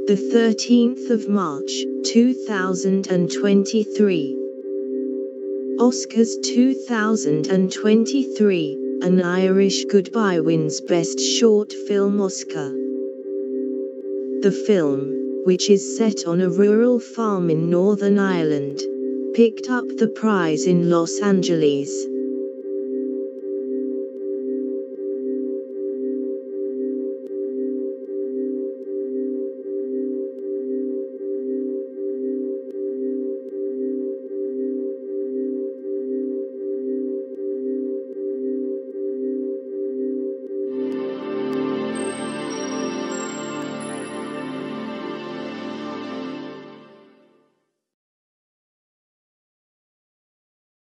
The 13th of March, 2023. Oscars 2023, An Irish Goodbye wins Best Short Film Oscar. The film, which is set on a rural farm in Northern Ireland, picked up the prize in Los Angeles.